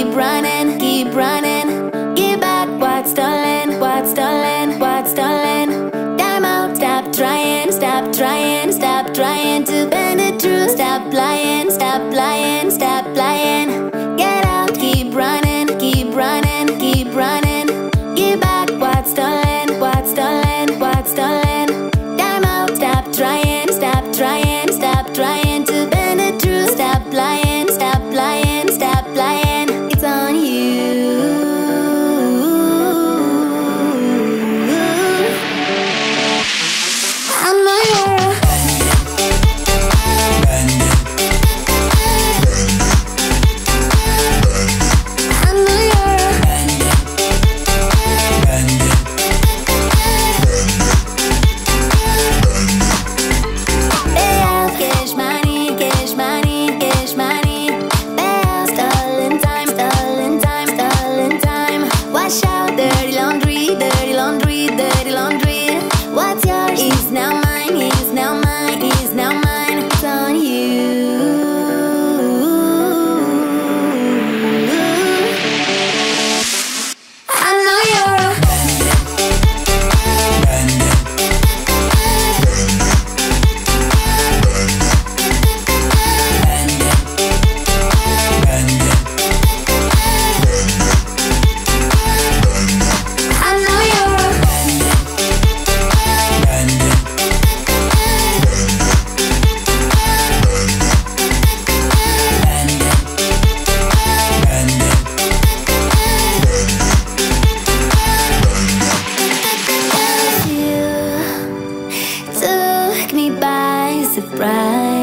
keep running, keep running. Give back what's stolen, what's stolen, what's stolen. Time out, stop trying, stop trying, stop trying to bend it through. Stop lying, stop lying, stop lying. Get out, keep running, keep running, keep running. Give back what's stolen, what's stolen, what's stolen. Time out, stop trying, stop trying, stop trying to bend it through. Stop lying, stop lying, stop lying. It's on you. I'm not your surprise.